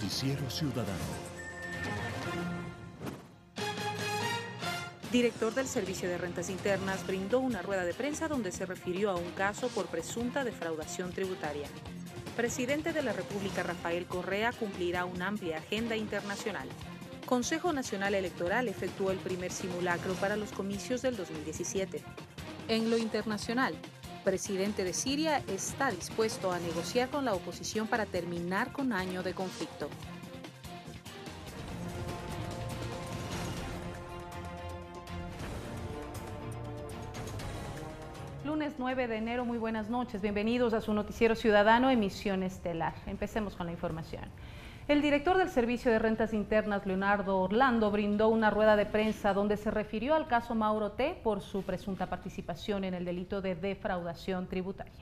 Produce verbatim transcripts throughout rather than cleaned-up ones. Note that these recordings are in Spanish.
Noticiero Ciudadano. Director del Servicio de Rentas Internas brindó una rueda de prensa donde se refirió a un caso por presunta defraudación tributaria. Presidente de la República Rafael Correa cumplirá una amplia agenda internacional. Consejo Nacional Electoral efectuó el primer simulacro para los comicios del dos mil diecisiete. En lo internacional, presidente de Siria está dispuesto a negociar con la oposición para terminar con año de conflicto. Lunes nueve de enero, muy buenas noches. Bienvenidos a su noticiero ciudadano, emisión estelar. Empecemos con la información. El director del Servicio de Rentas Internas, Leonardo Orlando, brindó una rueda de prensa donde se refirió al caso Mauro T. por su presunta participación en el delito de defraudación tributaria.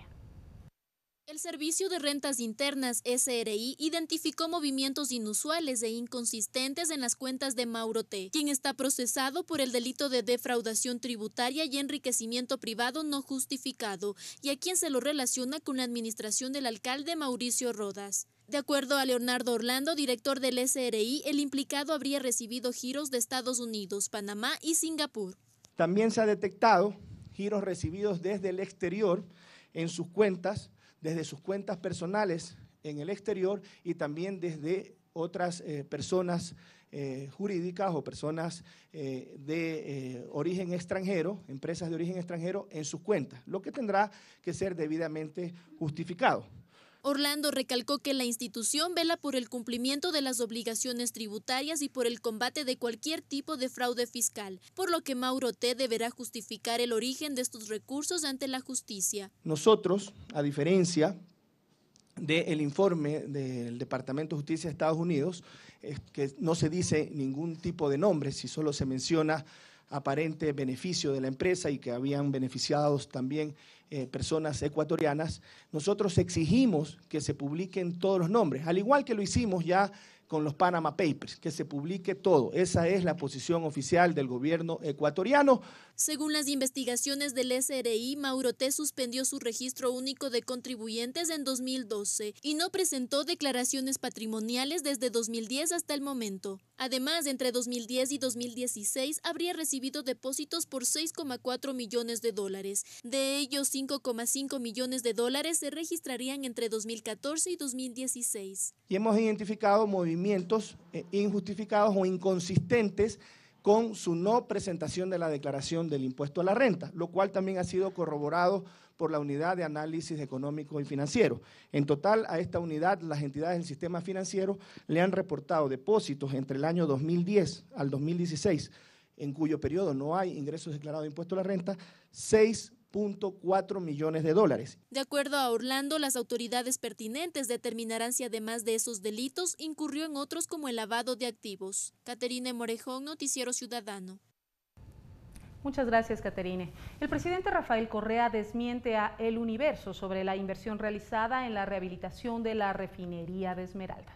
El Servicio de Rentas Internas, S R I, identificó movimientos inusuales e inconsistentes en las cuentas de Mauro T., quien está procesado por el delito de defraudación tributaria y enriquecimiento privado no justificado, y a quien se lo relaciona con la administración del alcalde Mauricio Rodas. De acuerdo a Leonardo Orlando, director del S R I, el implicado habría recibido giros de Estados Unidos, Panamá y Singapur. También se ha detectado giros recibidos desde el exterior en sus cuentas, desde sus cuentas personales en el exterior y también desde otras eh, personas eh, jurídicas o personas eh, de eh, origen extranjero, empresas de origen extranjero en sus cuentas, lo que tendrá que ser debidamente justificado. Orlando recalcó que la institución vela por el cumplimiento de las obligaciones tributarias y por el combate de cualquier tipo de fraude fiscal, por lo que Mauro T. deberá justificar el origen de estos recursos ante la justicia. Nosotros, a diferencia del informe del Departamento de Justicia de Estados Unidos, es que no se dice ningún tipo de nombre, si solo se menciona aparente beneficio de la empresa y que habían beneficiados también eh, personas ecuatorianas, nosotros exigimos que se publiquen todos los nombres, al igual que lo hicimos ya con los Panama Papers, que se publique todo. Esa es la posición oficial del gobierno ecuatoriano. Según las investigaciones del S R I, Mauro T. suspendió su registro único de contribuyentes en dos mil doce y no presentó declaraciones patrimoniales desde dos mil diez hasta el momento. Además, entre dos mil diez y dos mil dieciséis habría recibido depósitos por seis coma cuatro millones de dólares. De ellos, cinco coma cinco millones de dólares se registrarían entre dos mil catorce y dos mil dieciséis. Y hemos identificado movimientos eh, injustificados o inconsistentes con su no presentación de la declaración del impuesto a la renta, lo cual también ha sido corroborado por la Unidad de Análisis Económico y Financiero. En total, a esta unidad, las entidades del sistema financiero le han reportado depósitos entre el año dos mil diez al dos mil dieciséis, en cuyo periodo no hay ingresos declarados de impuesto a la renta, seis punto cuatro millones de dólares. De acuerdo a Orlando, las autoridades pertinentes determinarán si además de esos delitos incurrió en otros como el lavado de activos. Caterine Morejón, Noticiero Ciudadano. Muchas gracias, Caterine. El presidente Rafael Correa desmiente a El Universo sobre la inversión realizada en la rehabilitación de la refinería de Esmeraldas.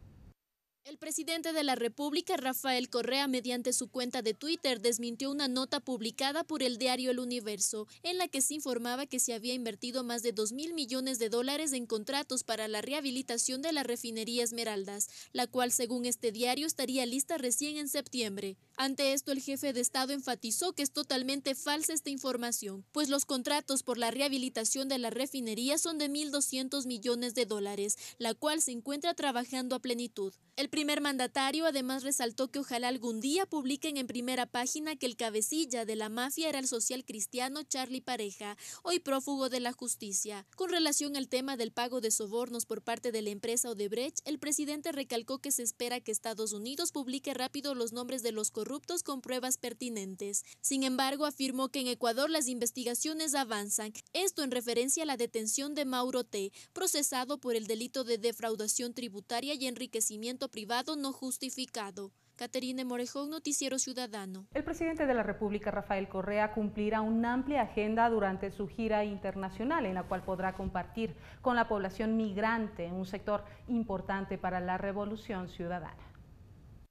El presidente de la República, Rafael Correa, mediante su cuenta de Twitter, desmintió una nota publicada por el diario El Universo, en la que se informaba que se había invertido más de dos mil millones de dólares en contratos para la rehabilitación de la refinería Esmeraldas, la cual, según este diario, estaría lista recién en septiembre. Ante esto, el jefe de Estado enfatizó que es totalmente falsa esta información, pues los contratos por la rehabilitación de la refinería son de mil doscientos millones de dólares, la cual se encuentra trabajando a plenitud. El primer mandatario además resaltó que ojalá algún día publiquen en primera página que el cabecilla de la mafia era el social cristiano Charlie Pareja, hoy prófugo de la justicia. Con relación al tema del pago de sobornos por parte de la empresa Odebrecht, el presidente recalcó que se espera que Estados Unidos publique rápido los nombres de los corruptos con pruebas pertinentes. Sin embargo, afirmó que en Ecuador las investigaciones avanzan, esto en referencia a la detención de Mauro T., procesado por el delito de defraudación tributaria y enriquecimiento privado no justificado. Caterine Morejón, Noticiero Ciudadano. El presidente de la República, Rafael Correa, cumplirá una amplia agenda durante su gira internacional, en la cual podrá compartir con la población migrante, un sector importante para la revolución ciudadana.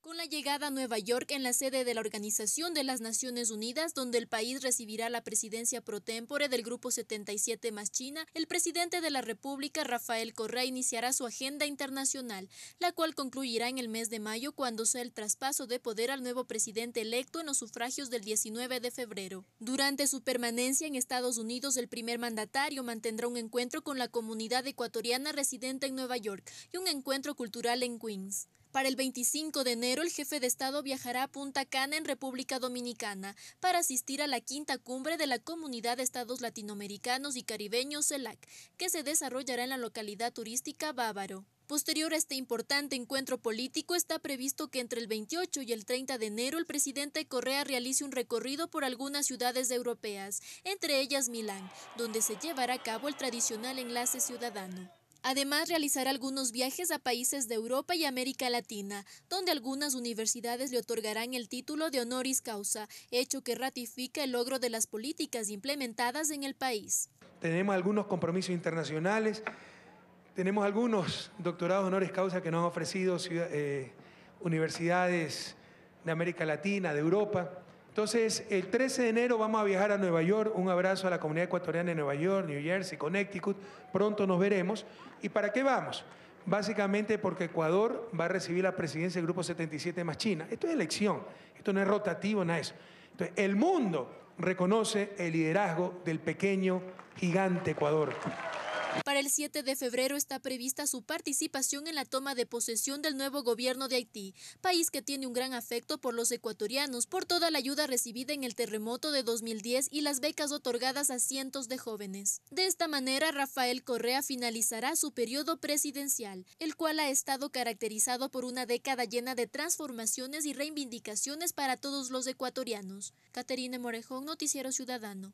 Con la llegada a Nueva York en la sede de la Organización de las Naciones Unidas, donde el país recibirá la presidencia pro tempore del Grupo setenta y siete más China, el presidente de la República, Rafael Correa, iniciará su agenda internacional, la cual concluirá en el mes de mayo cuando sea el traspaso de poder al nuevo presidente electo en los sufragios del diecinueve de febrero. Durante su permanencia en Estados Unidos, el primer mandatario mantendrá un encuentro con la comunidad ecuatoriana residente en Nueva York y un encuentro cultural en Queens. Para el veinticinco de enero, el jefe de Estado viajará a Punta Cana, en República Dominicana, para asistir a la quinta cumbre de la Comunidad de Estados Latinoamericanos y Caribeños, CELAC, que se desarrollará en la localidad turística Bávaro. Posterior a este importante encuentro político, está previsto que entre el veintiocho y el treinta de enero el presidente Correa realice un recorrido por algunas ciudades europeas, entre ellas Milán, donde se llevará a cabo el tradicional enlace ciudadano. Además, realizará algunos viajes a países de Europa y América Latina, donde algunas universidades le otorgarán el título de honoris causa, hecho que ratifica el logro de las políticas implementadas en el país. Tenemos algunos compromisos internacionales, tenemos algunos doctorados honoris causa que nos han ofrecido ciudad, eh, universidades de América Latina, de Europa. Entonces, el trece de enero vamos a viajar a Nueva York. Un abrazo a la comunidad ecuatoriana de Nueva York, New Jersey, Connecticut. Pronto nos veremos. ¿Y para qué vamos? Básicamente porque Ecuador va a recibir la presidencia del Grupo setenta y siete más China. Esto es elección, esto no es rotativo, nada de eso. Entonces, el mundo reconoce el liderazgo del pequeño gigante Ecuador. Para el siete de febrero está prevista su participación en la toma de posesión del nuevo gobierno de Haití, país que tiene un gran afecto por los ecuatorianos por toda la ayuda recibida en el terremoto de dos mil diez y las becas otorgadas a cientos de jóvenes. De esta manera, Rafael Correa finalizará su periodo presidencial, el cual ha estado caracterizado por una década llena de transformaciones y reivindicaciones para todos los ecuatorianos. Caterine Morejón, Noticiero Ciudadano.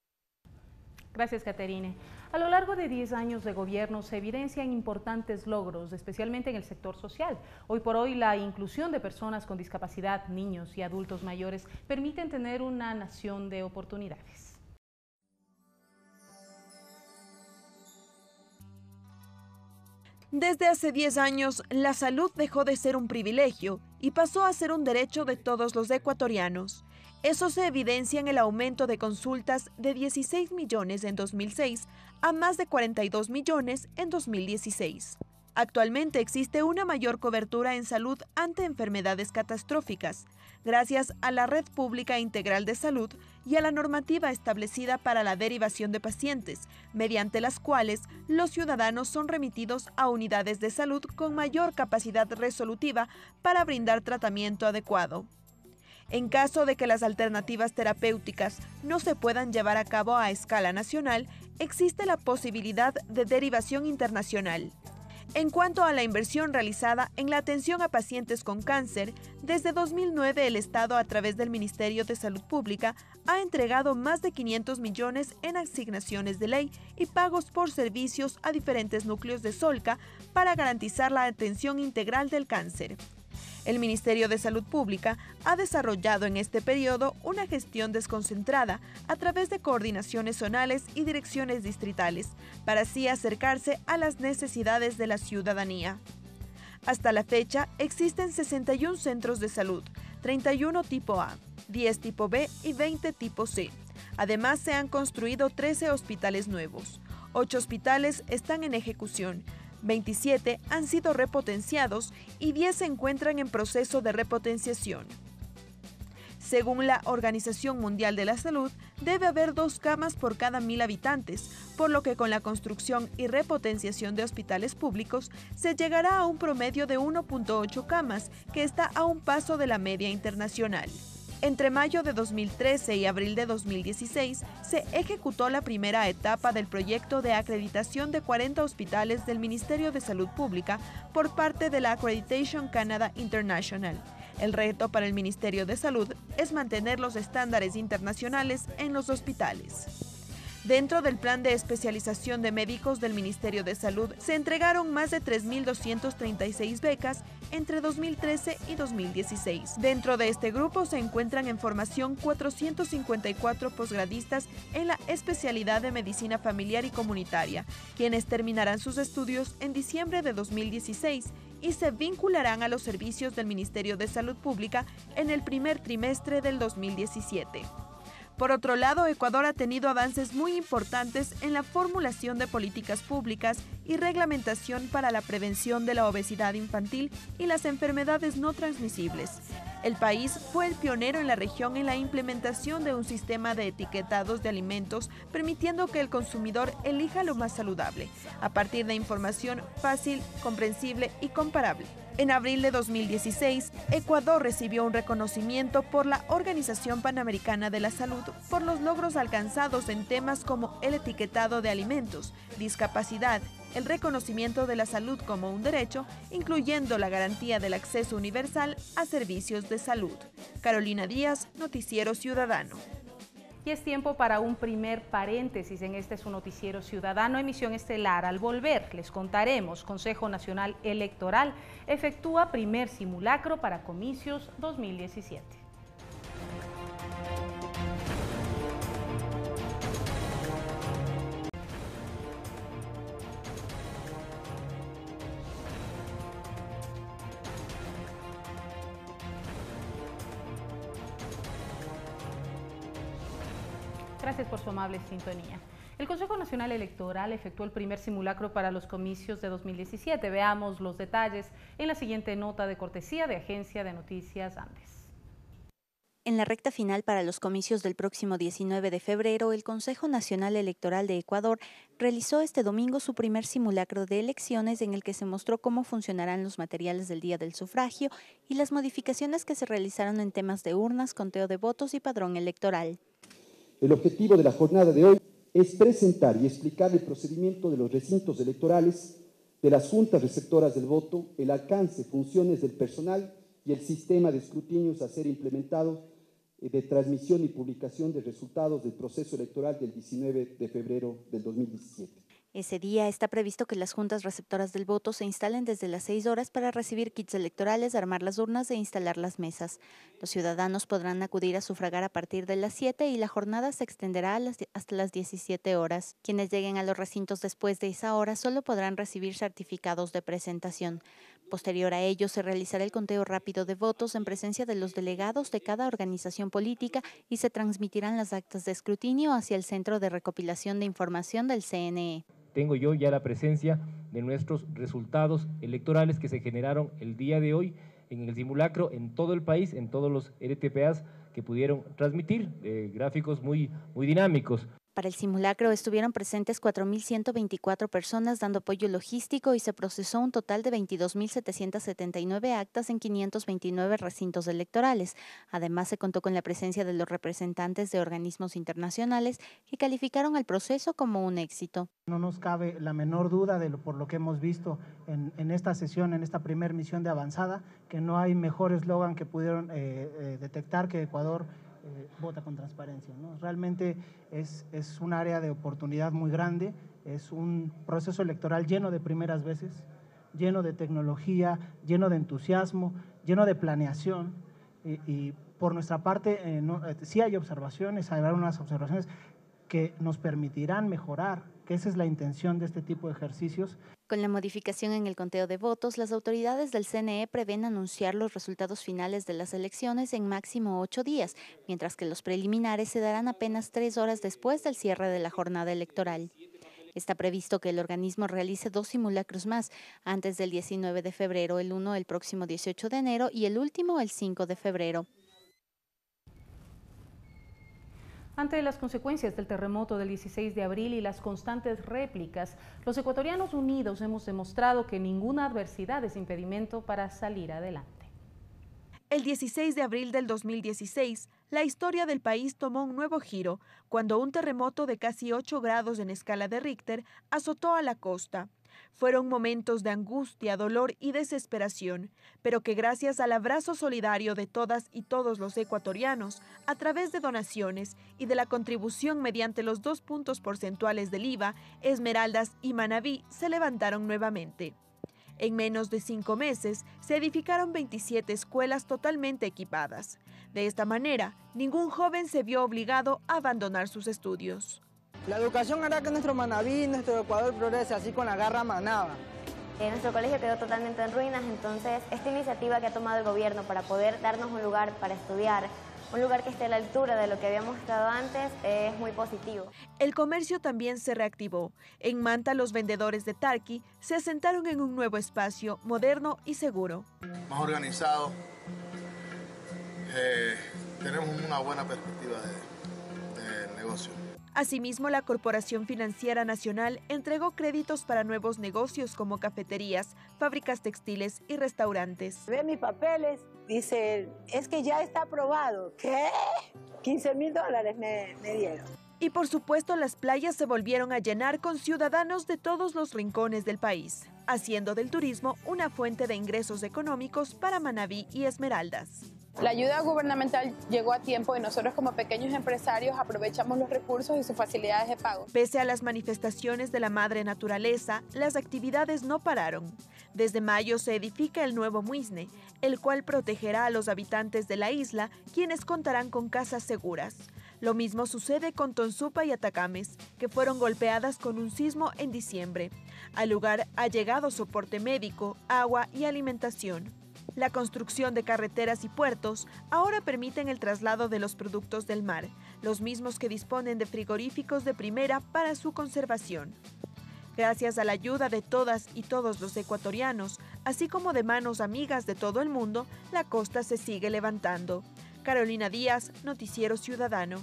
Gracias, Caterine. A lo largo de diez años de gobierno se evidencian importantes logros, especialmente en el sector social. Hoy por hoy, la inclusión de personas con discapacidad, niños y adultos mayores permiten tener una nación de oportunidades. Desde hace diez años, la salud dejó de ser un privilegio y pasó a ser un derecho de todos los ecuatorianos. Eso se evidencia en el aumento de consultas de dieciséis millones en dos mil seis a más de cuarenta y dos millones en dos mil dieciséis. Actualmente existe una mayor cobertura en salud ante enfermedades catastróficas, gracias a la Red Pública Integral de Salud y a la normativa establecida para la derivación de pacientes, mediante las cuales los ciudadanos son remitidos a unidades de salud con mayor capacidad resolutiva para brindar tratamiento adecuado. En caso de que las alternativas terapéuticas no se puedan llevar a cabo a escala nacional, existe la posibilidad de derivación internacional. En cuanto a la inversión realizada en la atención a pacientes con cáncer, desde dos mil nueve el Estado, a través del Ministerio de Salud Pública, ha entregado más de quinientos millones en asignaciones de ley y pagos por servicios a diferentes núcleos de Solca para garantizar la atención integral del cáncer. El Ministerio de Salud Pública ha desarrollado en este periodo una gestión desconcentrada a través de coordinaciones zonales y direcciones distritales, para así acercarse a las necesidades de la ciudadanía. Hasta la fecha, existen sesenta y un centros de salud, treinta y uno tipo A, diez tipo B y veinte tipo C. Además, se han construido trece hospitales nuevos. ocho hospitales están en ejecución, veintisiete han sido repotenciados y diez se encuentran en proceso de repotenciación. Según la Organización Mundial de la Salud, debe haber dos camas por cada mil habitantes, por lo que con la construcción y repotenciación de hospitales públicos se llegará a un promedio de uno punto ocho camas, que está a un paso de la media internacional. Entre mayo de dos mil trece y abril de dos mil dieciséis, se ejecutó la primera etapa del proyecto de acreditación de cuarenta hospitales del Ministerio de Salud Pública por parte de la Accreditation Canada International. El reto para el Ministerio de Salud es mantener los estándares internacionales en los hospitales. Dentro del plan de especialización de médicos del Ministerio de Salud, se entregaron más de tres mil doscientas treinta y seis becas entre dos mil trece y dos mil dieciséis. Dentro de este grupo se encuentran en formación cuatrocientos cincuenta y cuatro posgradistas en la especialidad de Medicina Familiar y Comunitaria, quienes terminarán sus estudios en diciembre de dos mil dieciséis y se vincularán a los servicios del Ministerio de Salud Pública en el primer trimestre del dos mil diecisiete. Por otro lado, Ecuador ha tenido avances muy importantes en la formulación de políticas públicas y reglamentación para la prevención de la obesidad infantil y las enfermedades no transmisibles. El país fue el pionero en la región en la implementación de un sistema de etiquetados de alimentos, permitiendo que el consumidor elija lo más saludable, a partir de información fácil, comprensible y comparable. En abril de dos mil dieciséis, Ecuador recibió un reconocimiento por la Organización Panamericana de la Salud por los logros alcanzados en temas como el etiquetado de alimentos, discapacidad, el reconocimiento de la salud como un derecho, incluyendo la garantía del acceso universal a servicios de salud. Carolina Díaz, Noticiero Ciudadano. Y es tiempo para un primer paréntesis en este su noticiero ciudadano, emisión estelar. Al volver les contaremos, Consejo Nacional Electoral efectúa primer simulacro para comicios dos mil diecisiete. Gracias por su amable sintonía. El Consejo Nacional Electoral efectuó el primer simulacro para los comicios de dos mil diecisiete. Veamos los detalles en la siguiente nota de cortesía de Agencia de Noticias Andes. En la recta final para los comicios del próximo diecinueve de febrero, el Consejo Nacional Electoral de Ecuador realizó este domingo su primer simulacro de elecciones en el que se mostró cómo funcionarán los materiales del día del sufragio y las modificaciones que se realizaron en temas de urnas, conteo de votos y padrón electoral. El objetivo de la jornada de hoy es presentar y explicar el procedimiento de los recintos electorales, de las juntas receptoras del voto, el alcance, funciones del personal y el sistema de escrutinios a ser implementado de transmisión y publicación de resultados del proceso electoral del diecinueve de febrero del dos mil diecisiete. Ese día está previsto que las juntas receptoras del voto se instalen desde las seis horas para recibir kits electorales, armar las urnas e instalar las mesas. Los ciudadanos podrán acudir a sufragar a partir de las siete y la jornada se extenderá a las, hasta las diecisiete horas. Quienes lleguen a los recintos después de esa hora solo podrán recibir certificados de presentación. Posterior a ello se realizará el conteo rápido de votos en presencia de los delegados de cada organización política y se transmitirán las actas de escrutinio hacia el Centro de Recopilación de Información del C N E. Tengo yo ya la presencia de nuestros resultados electorales que se generaron el día de hoy en el simulacro en todo el país, en todos los R T P As que pudieron transmitir, eh, gráficos muy, muy dinámicos. Para el simulacro estuvieron presentes cuatro mil ciento veinticuatro personas dando apoyo logístico y se procesó un total de veintidós mil setecientas setenta y nueve actas en quinientos veintinueve recintos electorales. Además, se contó con la presencia de los representantes de organismos internacionales que calificaron el proceso como un éxito. No nos cabe la menor duda de lo, por lo que hemos visto en, en esta sesión, en esta primera misión de avanzada, que no hay mejor eslogan que pudieron eh, eh, detectar que Ecuador Eh, vota con transparencia, ¿no? Realmente es, es un área de oportunidad muy grande, es un proceso electoral lleno de primeras veces, lleno de tecnología, lleno de entusiasmo, lleno de planeación y, y por nuestra parte eh, no, eh, sí hay observaciones, hay unas observaciones que nos permitirán mejorar, que esa es la intención de este tipo de ejercicios. Con la modificación en el conteo de votos, las autoridades del C N E prevén anunciar los resultados finales de las elecciones en máximo ocho días, mientras que los preliminares se darán apenas tres horas después del cierre de la jornada electoral. Está previsto que el organismo realice dos simulacros más, antes del diecinueve de febrero, el uno el próximo dieciocho de enero y el último el cinco de febrero. Ante las consecuencias del terremoto del dieciséis de abril y las constantes réplicas, los ecuatorianos unidos hemos demostrado que ninguna adversidad es impedimento para salir adelante. El dieciséis de abril del dos mil dieciséis, la historia del país tomó un nuevo giro cuando un terremoto de casi ocho grados en escala de Richter azotó a la costa. Fueron momentos de angustia, dolor y desesperación, pero que gracias al abrazo solidario de todas y todos los ecuatorianos, a través de donaciones y de la contribución mediante los dos puntos porcentuales del I V A, Esmeraldas y Manabí se levantaron nuevamente. En menos de cinco meses, se edificaron veintisiete escuelas totalmente equipadas. De esta manera, ningún joven se vio obligado a abandonar sus estudios. La educación hará que nuestro Manabí, nuestro Ecuador progrese, así con la garra manaba. Eh, nuestro colegio quedó totalmente en ruinas, entonces esta iniciativa que ha tomado el gobierno para poder darnos un lugar para estudiar, un lugar que esté a la altura de lo que habíamos estado antes, eh, es muy positivo. El comercio también se reactivó. En Manta, los vendedores de Tarqui se asentaron en un nuevo espacio moderno y seguro. Más organizado, eh, tenemos una buena perspectiva de, de negocio. Asimismo, la Corporación Financiera Nacional entregó créditos para nuevos negocios como cafeterías, fábricas textiles y restaurantes. Ve mis papeles, dice, es que ya está aprobado. ¿Qué? quince mil dólares me, me dieron. Y por supuesto, las playas se volvieron a llenar con ciudadanos de todos los rincones del país, haciendo del turismo una fuente de ingresos económicos para Manabí y Esmeraldas. La ayuda gubernamental llegó a tiempo y nosotros como pequeños empresarios aprovechamos los recursos y sus facilidades de pago. Pese a las manifestaciones de la madre naturaleza, las actividades no pararon. Desde mayo se edifica el nuevo Muisne, el cual protegerá a los habitantes de la isla, quienes contarán con casas seguras. Lo mismo sucede con Tonsupa y Atacames, que fueron golpeadas con un sismo en diciembre. Al lugar ha llegado soporte médico, agua y alimentación. La construcción de carreteras y puertos ahora permiten el traslado de los productos del mar, los mismos que disponen de frigoríficos de primera para su conservación. Gracias a la ayuda de todas y todos los ecuatorianos, así como de manos amigas de todo el mundo, la costa se sigue levantando. Carolina Díaz, Noticiero Ciudadano.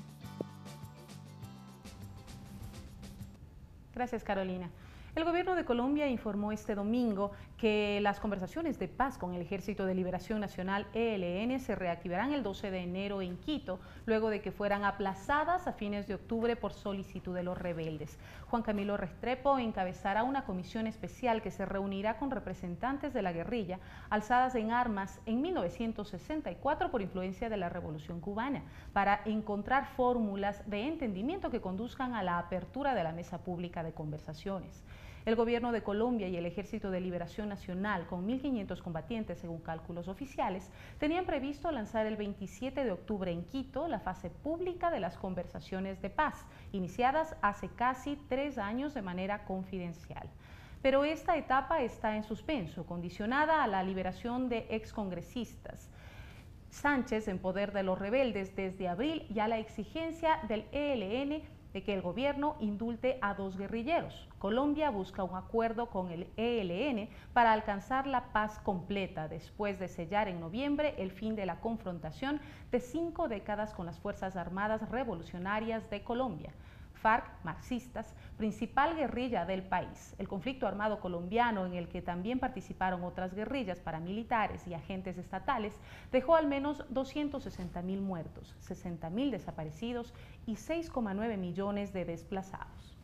Gracias, Carolina. El gobierno de Colombia informó este domingo que las conversaciones de paz con el Ejército de Liberación Nacional E L N se reactivarán el doce de enero en Quito, luego de que fueran aplazadas a fines de octubre por solicitud de los rebeldes. Juan Camilo Restrepo encabezará una comisión especial que se reunirá con representantes de la guerrilla alzadas en armas en mil novecientos sesenta y cuatro por influencia de la Revolución Cubana, para encontrar fórmulas de entendimiento que conduzcan a la apertura de la mesa pública de conversaciones. El gobierno de Colombia y el Ejército de Liberación Nacional, con mil quinientos combatientes según cálculos oficiales, tenían previsto lanzar el veintisiete de octubre en Quito la fase pública de las conversaciones de paz, iniciadas hace casi tres años de manera confidencial. Pero esta etapa está en suspenso, condicionada a la liberación de excongresistas Sánchez en poder de los rebeldes desde abril y a la exigencia del E L N de que el gobierno indulte a dos guerrilleros. Colombia busca un acuerdo con el E L N para alcanzar la paz completa después de sellar en noviembre el fin de la confrontación de cinco décadas con las Fuerzas Armadas Revolucionarias de Colombia. FARC, marxistas, principal guerrilla del país. El conflicto armado colombiano, en el que también participaron otras guerrillas paramilitares y agentes estatales, dejó al menos doscientos sesenta mil muertos, sesenta mil desaparecidos y seis coma nueve millones de desplazados.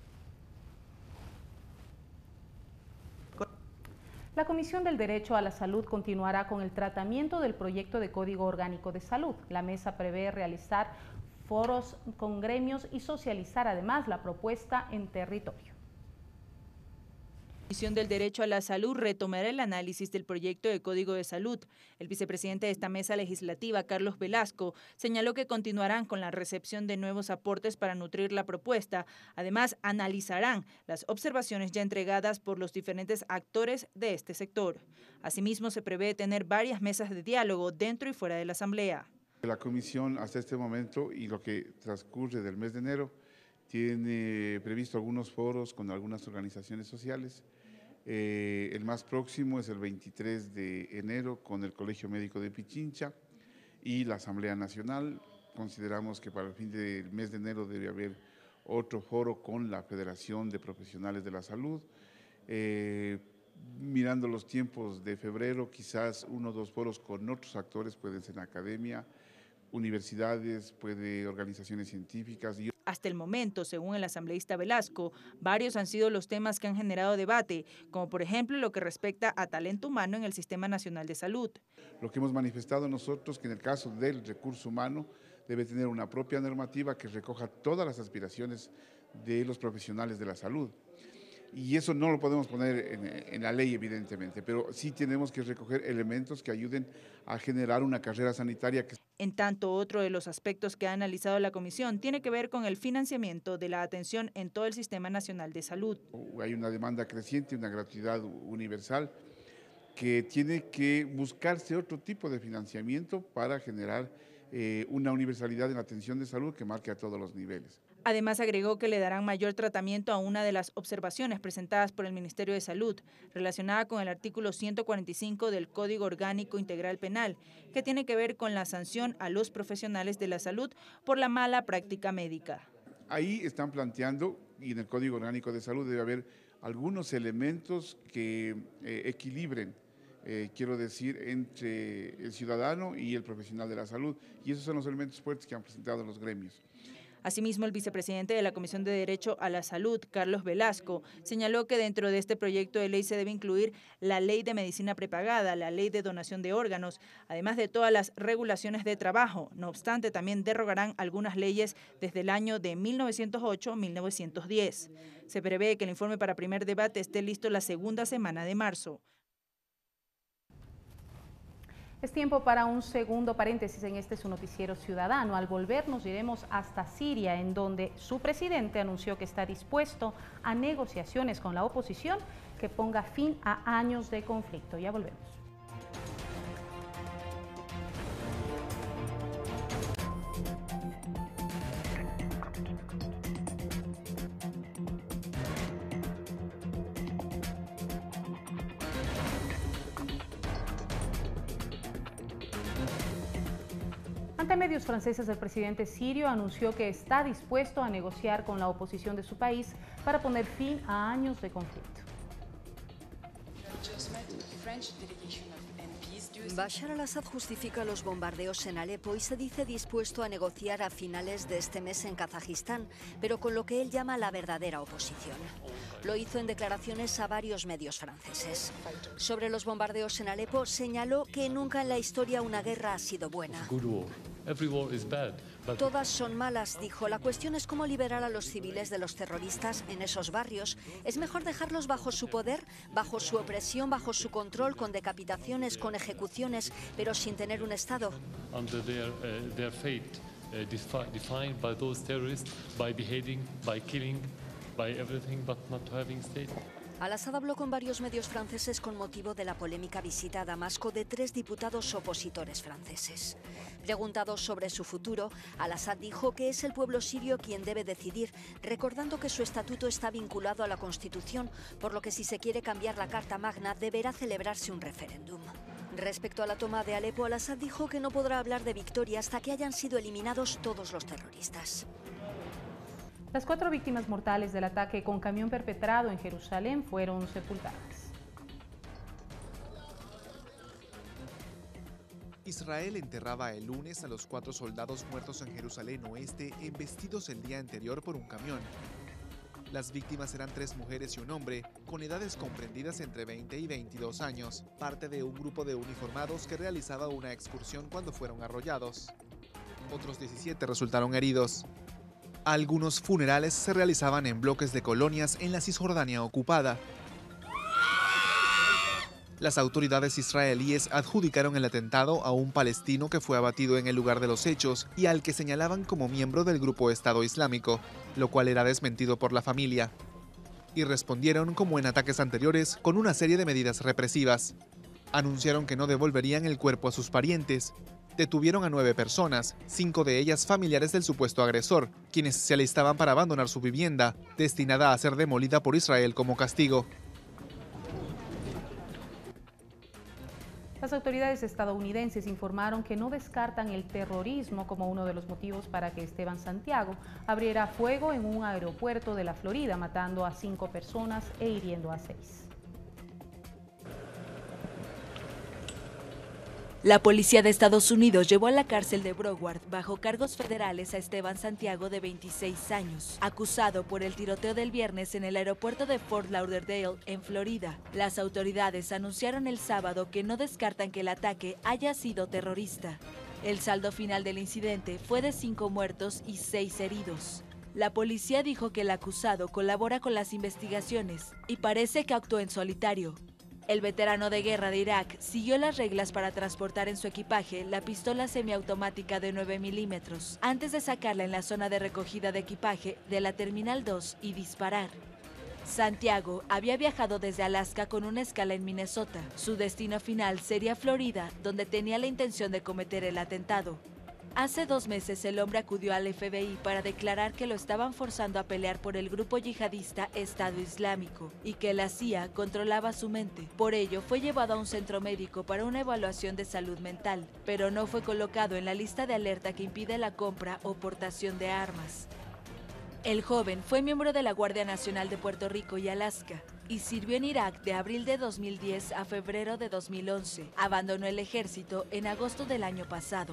La Comisión del Derecho a la Salud continuará con el tratamiento del proyecto de Código Orgánico de Salud. La mesa prevé realizar foros con gremios y socializar además la propuesta en territorio. La Comisión del Derecho a la Salud retomará el análisis del proyecto de Código de Salud. El vicepresidente de esta mesa legislativa, Carlos Velasco, señaló que continuarán con la recepción de nuevos aportes para nutrir la propuesta. Además, analizarán las observaciones ya entregadas por los diferentes actores de este sector. Asimismo, se prevé tener varias mesas de diálogo dentro y fuera de la Asamblea. La comisión hasta este momento y lo que transcurre del mes de enero tiene previsto algunos foros con algunas organizaciones sociales. Eh, el más próximo es el veintitrés de enero con el Colegio Médico de Pichincha y la Asamblea Nacional. Consideramos que para el fin del mes de enero debe haber otro foro con la Federación de Profesionales de la Salud. Eh, mirando los tiempos de febrero, quizás uno o dos foros con otros actores, pueden ser academia, universidades, puede organizaciones científicas. Y... Hasta el momento, según el asambleísta Velasco, varios han sido los temas que han generado debate, como por ejemplo lo que respecta a talento humano en el Sistema Nacional de Salud. Lo que hemos manifestado nosotros, que en el caso del recurso humano debe tener una propia normativa que recoja todas las aspiraciones de los profesionales de la salud. Y eso no lo podemos poner en, en la ley, evidentemente, pero sí tenemos que recoger elementos que ayuden a generar una carrera sanitaria que... En tanto, otro de los aspectos que ha analizado la comisión tiene que ver con el financiamiento de la atención en todo el Sistema Nacional de Salud. Hay una demanda creciente, una gratuidad universal, que tiene que buscarse otro tipo de financiamiento para generar eh, una universalidad en la atención de salud que marque a todos los niveles. Además, agregó que le darán mayor tratamiento a una de las observaciones presentadas por el Ministerio de Salud, relacionada con el artículo ciento cuarenta y cinco del Código Orgánico Integral Penal, que tiene que ver con la sanción a los profesionales de la salud por la mala práctica médica. Ahí están planteando, y en el Código Orgánico de Salud debe haber algunos elementos que eh, equilibren, eh, quiero decir, entre el ciudadano y el profesional de la salud, y esos son los elementos fuertes que han presentado los gremios. Asimismo, el vicepresidente de la Comisión de Derecho a la Salud, Carlos Velasco, señaló que dentro de este proyecto de ley se debe incluir la ley de medicina prepagada, la ley de donación de órganos, además de todas las regulaciones de trabajo. No obstante, también derogarán algunas leyes desde el año de mil novecientos ocho a mil novecientos diez. Se prevé que el informe para primer debate esté listo la segunda semana de marzo. Es tiempo para un segundo paréntesis en este su noticiero ciudadano. Al volver nos iremos hasta Siria, en donde su presidente anunció que está dispuesto a negociaciones con la oposición que ponga fin a años de conflicto. Ya volvemos. Ante medios franceses, el presidente sirio anunció que está dispuesto a negociar con la oposición de su país para poner fin a años de conflicto. Bashar al-Assad justifica los bombardeos en Alepo y se dice dispuesto a negociar a finales de este mes en Kazajistán, pero con lo que él llama la verdadera oposición. Lo hizo en declaraciones a varios medios franceses. Sobre los bombardeos en Alepo, señaló que nunca en la historia una guerra ha sido buena. Todas son malas, dijo. La cuestión es cómo liberar a los civiles de los terroristas en esos barrios. Es mejor dejarlos bajo su poder, bajo su opresión, bajo su control, con decapitaciones, con ejecuciones, pero sin tener un Estado. Under their, uh, their fate, uh, defined by those terrorists, by beheading, by killing, by everything, but not having state. Al-Assad habló con varios medios franceses con motivo de la polémica visita a Damasco de tres diputados opositores franceses. Preguntado sobre su futuro, Al-Assad dijo que es el pueblo sirio quien debe decidir, recordando que su estatuto está vinculado a la Constitución, por lo que si se quiere cambiar la Carta Magna deberá celebrarse un referéndum. Respecto a la toma de Alepo, Al-Assad dijo que no podrá hablar de victoria hasta que hayan sido eliminados todos los terroristas. Las cuatro víctimas mortales del ataque con camión perpetrado en Jerusalén fueron sepultadas. Israel enterraba el lunes a los cuatro soldados muertos en Jerusalén Oeste embestidos el día anterior por un camión. Las víctimas eran tres mujeres y un hombre, con edades comprendidas entre veinte y veintidós años, parte de un grupo de uniformados que realizaba una excursión cuando fueron arrollados. Otros diecisiete resultaron heridos. Algunos funerales se realizaban en bloques de colonias en la Cisjordania ocupada. Las autoridades israelíes adjudicaron el atentado a un palestino que fue abatido en el lugar de los hechos y al que señalaban como miembro del grupo Estado Islámico, lo cual era desmentido por la familia. Y respondieron, como en ataques anteriores, con una serie de medidas represivas. Anunciaron que no devolverían el cuerpo a sus parientes. Detuvieron a nueve personas, cinco de ellas familiares del supuesto agresor, quienes se alistaban para abandonar su vivienda, destinada a ser demolida por Israel como castigo. Las autoridades estadounidenses informaron que no descartan el terrorismo como uno de los motivos para que Esteban Santiago abriera fuego en un aeropuerto de la Florida, matando a cinco personas e hiriendo a seis. La policía de Estados Unidos llevó a la cárcel de Broward bajo cargos federales a Esteban Santiago, de veintiséis años, acusado por el tiroteo del viernes en el aeropuerto de Fort Lauderdale, en Florida. Las autoridades anunciaron el sábado que no descartan que el ataque haya sido terrorista. El saldo final del incidente fue de cinco muertos y seis heridos. La policía dijo que el acusado colabora con las investigaciones y parece que actuó en solitario. El veterano de guerra de Irak siguió las reglas para transportar en su equipaje la pistola semiautomática de nueve milímetros, antes de sacarla en la zona de recogida de equipaje de la Terminal dos y disparar. Santiago había viajado desde Alaska con una escala en Minnesota. Su destino final sería Florida, donde tenía la intención de cometer el atentado. Hace dos meses el hombre acudió al F B I para declarar que lo estaban forzando a pelear por el grupo yihadista Estado Islámico y que la C I A controlaba su mente. Por ello fue llevado a un centro médico para una evaluación de salud mental, pero no fue colocado en la lista de alerta que impide la compra o portación de armas. El joven fue miembro de la Guardia Nacional de Puerto Rico y Alaska y sirvió en Irak de abril de dos mil diez a febrero de dos mil once. Abandonó el ejército en agosto del año pasado.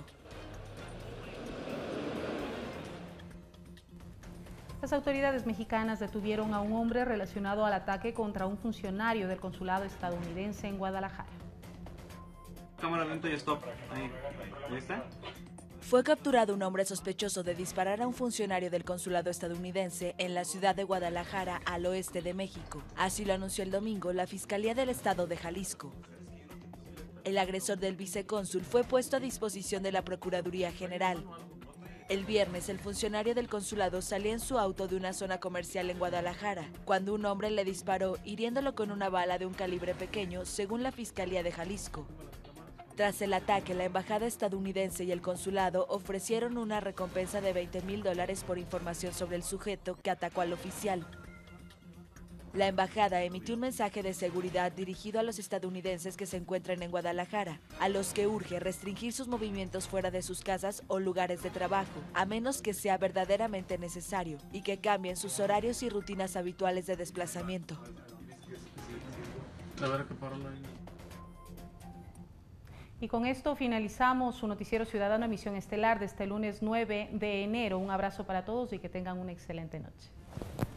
Las autoridades mexicanas detuvieron a un hombre relacionado al ataque contra un funcionario del consulado estadounidense en Guadalajara. Cámara lenta y stop. Ahí. ¿Ahí está? Fue capturado un hombre sospechoso de disparar a un funcionario del consulado estadounidense en la ciudad de Guadalajara, al oeste de México. Así lo anunció el domingo la Fiscalía del Estado de Jalisco. El agresor del vicecónsul fue puesto a disposición de la Procuraduría General. El viernes, el funcionario del consulado salía en su auto de una zona comercial en Guadalajara, cuando un hombre le disparó, hiriéndolo con una bala de un calibre pequeño, según la Fiscalía de Jalisco. Tras el ataque, la embajada estadounidense y el consulado ofrecieron una recompensa de veinte mil dólares por información sobre el sujeto que atacó al oficial. La embajada emitió un mensaje de seguridad dirigido a los estadounidenses que se encuentran en Guadalajara, a los que urge restringir sus movimientos fuera de sus casas o lugares de trabajo, a menos que sea verdaderamente necesario, y que cambien sus horarios y rutinas habituales de desplazamiento. Y con esto finalizamos su noticiero ciudadano emisión estelar de este lunes nueve de enero. Un abrazo para todos y que tengan una excelente noche.